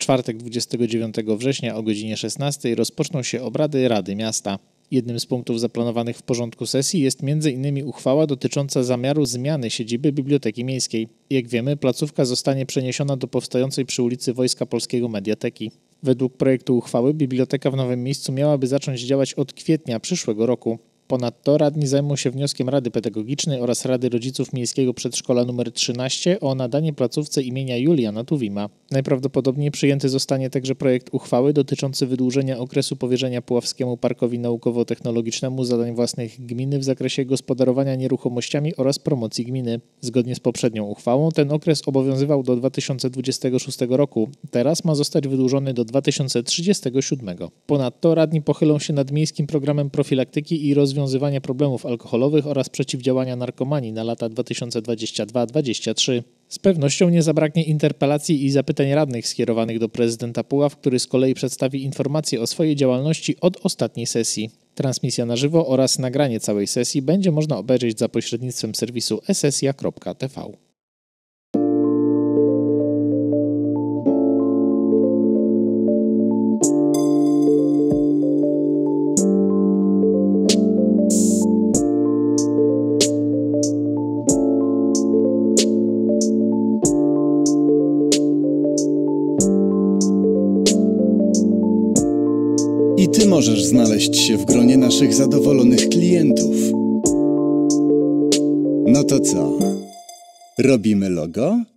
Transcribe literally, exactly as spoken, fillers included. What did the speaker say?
czwartek dwudziestego dziewiątego września o godzinie szesnastej rozpoczną się obrady Rady Miasta. Jednym z punktów zaplanowanych w porządku sesji jest między innymi uchwała dotycząca zamiaru zmiany siedziby Biblioteki Miejskiej. Jak wiemy, placówka zostanie przeniesiona do powstającej przy ulicy Wojska Polskiego Mediateki. Według projektu uchwały biblioteka w nowym miejscu miałaby zacząć działać od kwietnia przyszłego roku. Ponadto radni zajmą się wnioskiem Rady Pedagogicznej oraz Rady Rodziców Miejskiego Przedszkola nr trzynaście o nadanie placówce imienia Juliana Tuwima. Najprawdopodobniej przyjęty zostanie także projekt uchwały dotyczący wydłużenia okresu powierzenia Puławskiemu Parkowi Naukowo-Technologicznemu zadań własnych gminy w zakresie gospodarowania nieruchomościami oraz promocji gminy. Zgodnie z poprzednią uchwałą ten okres obowiązywał do dwa tysiące dwudziestego szóstego roku. Teraz ma zostać wydłużony do dwa tysiące trzydziestego siódmego. Ponadto radni pochylą się nad miejskim programem profilaktyki i rozwiązywania problemów alkoholowych oraz przeciwdziałania narkomanii na lata dwa tysiące dwudziesty drugi do dwudziestego trzeciego. Z pewnością nie zabraknie interpelacji i zapytań radnych skierowanych do prezydenta Puław, który z kolei przedstawi informacje o swojej działalności od ostatniej sesji. Transmisja na żywo oraz nagranie całej sesji będzie można obejrzeć za pośrednictwem serwisu e sesja kropka t v. I Ty możesz znaleźć się w gronie naszych zadowolonych klientów. No to co? Robimy logo?